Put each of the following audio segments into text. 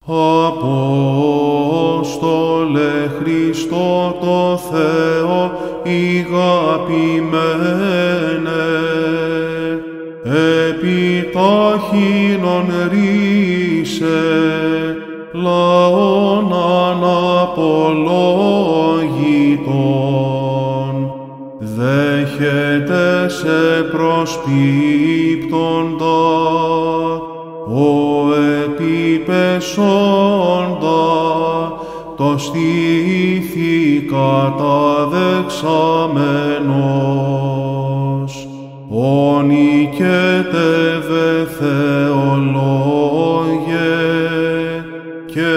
Απόστολε Χριστό το Θεό ηγαπημένε, επιτάχυνον ρίσε λαόν αναπολόγητον, δέχεται σε προσπίπτοντα, ο επιπεσόντα το στήθη καταδεξαμένος, ο νικέτευε Θεολόγε και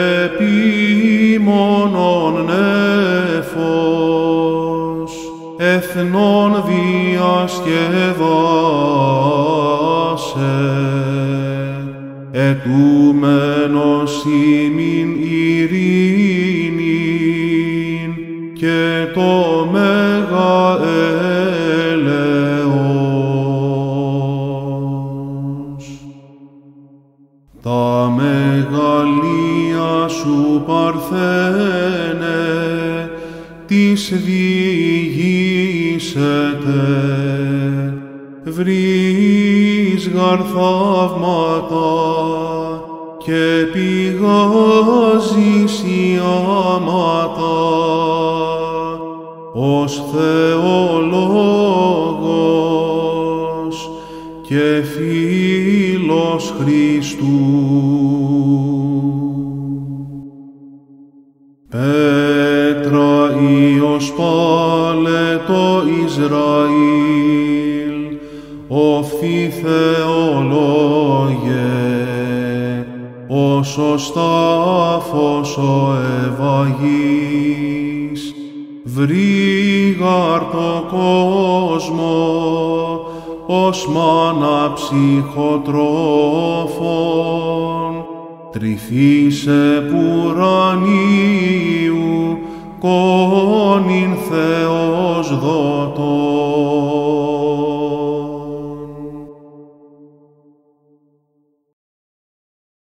επίμονον νέφος εθνών διασκεδάσε, ετούμενος ημίν ειρήνην και το μέγα έλεος. Τα μεγαλεία σου Παρθένε της διηγήσετε, βρεις γαρ θαύματα και πηγάζεις ιάματα ως Θεολόγος και φίλος Χριστού. Πέτρα Υιός πάλετο Ισραήλ, οφθή Θεολόγε, ως ο στάφος ο ευαγής, βρήγαρ το κόσμο, ως μάνα ψυχοτρόφων, τρυφήσε πουρανίου, κόνην Θεός δότων.